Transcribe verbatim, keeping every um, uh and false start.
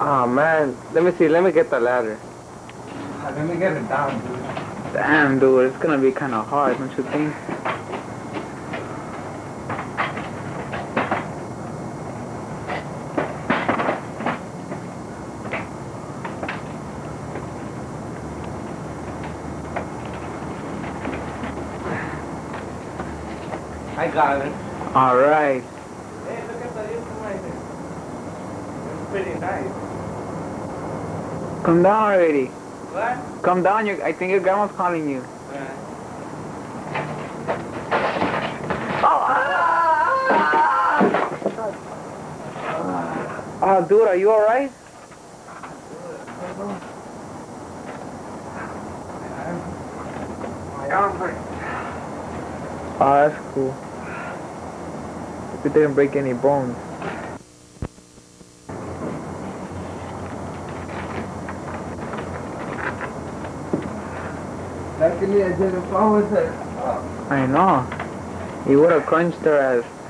Oh man, let me see, let me get the ladder. Let me get it down, dude. Damn, dude, it's gonna be kind of hard, don't you think? I got it. All right. Hey, look at the instrument. It's pretty nice. Come down already. What? Come down. You, I think your grandma's calling you. Uh, Oh, dude, are you all right? my arm hurts. Oh, that's cool. Hope you didn't break any bones. Luckily I didn't fall with it. Oh. I know. You would have crunched her ass.